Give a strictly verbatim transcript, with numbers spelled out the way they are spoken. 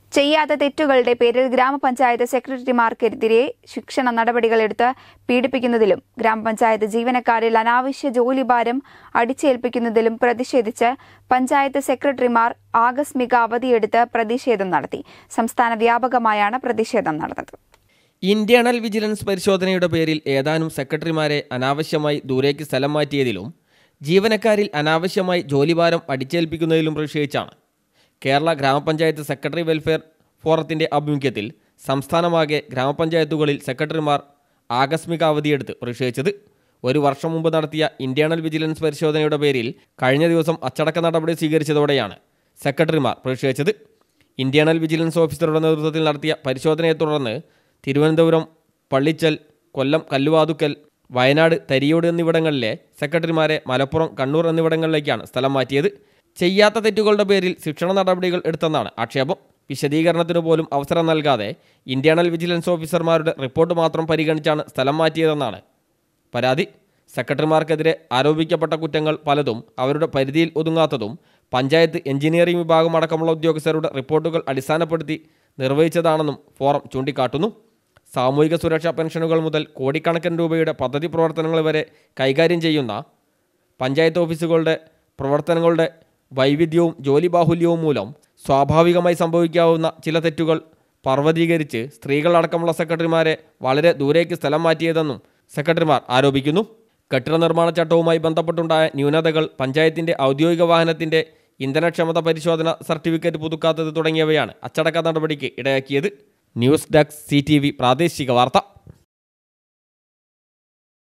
ചെയ്യാത്ത തെറ്റുകളുടെ പേരിൽ ഗ്രാമപഞ്ചായത്ത് സെക്രട്ടറിമാർക്കെതിരെ ശിക്ഷണ നടപടികളെടുത്ത് പീഡിപ്പിക്കുന്നതിലും ഗ്രാമപഞ്ചായത്ത് ജീവനക്കാരിൽ അനാവശ്യ ജോലിഭാരം അടിച്ചേൽപ്പിക്കുന്നതിലും പ്രതിഷേധിച്ച് പഞ്ചായത്ത് സെക്രട്ടറിമാർ ആകസ്മിക അവധിയെടുത്ത് പ്രതിഷേധം നടത്തി. സംസ്ഥാന വ്യാപകമായാണ് പ്രതിഷേധം നടന്നത്. ഇന്റേണൽ വിജിലൻസ് പരിശോധനയുടെ പേരിൽ ഏതാനും സെക്രട്ടറിമാരെ അനാവശ്യമായി ദൂരേക്ക് സ്ഥലം മാറ്റിയതിലും ജീവനക്കാരിൽ അനാവശ്യമായി ജോലിഭാരം അടിച്ചേൽപ്പിക്കുന്നതിലും പ്രതിഷേധിച്ചാണ് കേരള ഗ്രാമപഞ്ചായത്ത് സെക്രട്ടറി വെൽഫെയർ ഫോറത്തിൻ്റെ ആഭിമുഖ്യത്തിൽ സംസ്ഥാനമാകെ ഗ്രാമപഞ്ചായത്തുകളിൽ സെക്രട്ടറിമാർ ആകസ്മിക അവധിയെടുത്ത് പ്രതിഷേധിച്ചത്. ഒരു വർഷം മുമ്പ് നടത്തിയ ഇന്റേണൽ വിജിലൻസ് പരിശോധനയുടെ പേരിൽ കഴിഞ്ഞ ദിവസം അച്ചടക്ക നടപടി സ്വീകരിച്ചതോടെയാണ് സെക്രട്ടറിമാർ പ്രതിഷേധിച്ചത്. ഇന്റേണൽ വിജിലൻസ് ഓഫീസറുടെ നേതൃത്വത്തിൽ നടത്തിയ പരിശോധനയെ തുടർന്ന് തിരുവനന്തപുരം, പള്ളിച്ചൽ, കൊല്ലം കല്ലുവാതുക്കൽ, വയനാട് തരിയോട് എന്നിവിടങ്ങളിലെ സെക്രട്ടറിമാരെ മലപ്പുറം, കണ്ണൂർ എന്നിവിടങ്ങളിലേക്കാണ് സ്ഥലം മാറ്റിയത്. ചെയ്യാത്ത തെറ്റുകളുടെ പേരിൽ ശിക്ഷണ നടപടികൾ എടുത്തെന്നാണ് ആക്ഷേപം. വിശദീകരണത്തിനു പോലും അവസരം നൽകാതെ ഇന്റേണൽ വിജിലൻസ് ഓഫീസർമാരുടെ റിപ്പോർട്ട് മാത്രം പരിഗണിച്ചാണ് സ്ഥലം മാറ്റിയതെന്നാണ് പരാതി. സെക്രട്ടറിമാർക്കെതിരെ ആരോപിക്കപ്പെട്ട കുറ്റങ്ങൾ പലതും അവരുടെ പരിധിയിൽ ഒതുങ്ങാത്തതും പഞ്ചായത്ത് എഞ്ചിനീയറിംഗ് വിഭാഗം അടക്കമുള്ള ഉദ്യോഗസ്ഥരുടെ റിപ്പോർട്ടുകൾ അടിസ്ഥാനപ്പെടുത്തി നിർവഹിച്ചതാണെന്നും ഫോറം ചൂണ്ടിക്കാട്ടുന്നു. സാമൂഹിക സുരക്ഷാ പെൻഷനുകൾ മുതൽ കോടിക്കണക്കിന് രൂപയുടെ പദ്ധതി പ്രവർത്തനങ്ങൾ വരെ കൈകാര്യം ചെയ്യുന്ന പഞ്ചായത്ത് ഓഫീസുകളുടെ പ്രവർത്തനങ്ങളുടെ വൈവിധ്യവും ജോലിബാഹുല്യവും മൂലം സ്വാഭാവികമായി സംഭവിക്കാവുന്ന ചില തെറ്റുകൾ പർവ്വതീകരിച്ച് സ്ത്രീകളടക്കമുള്ള സെക്രട്ടറിമാരെ വളരെ ദൂരേക്ക് സ്ഥലം മാറ്റിയതെന്നും സെക്രട്ടറിമാർ ആരോപിക്കുന്നു. കെട്ടിട നിർമ്മാണ ചട്ടവുമായി ബന്ധപ്പെട്ടുണ്ടായ ന്യൂനതകൾ, പഞ്ചായത്തിൻ്റെ ഔദ്യോഗിക വാഹനത്തിൻ്റെ ഇന്ധനക്ഷമത പരിശോധന സർട്ടിഫിക്കറ്റ് പുതുക്കാത്തത് തുടങ്ങിയവയാണ് അച്ചടക്ക നടപടിക്ക് ഇടയാക്കിയത്. News desk C T V പ്രാദേശിക വാർത്ത.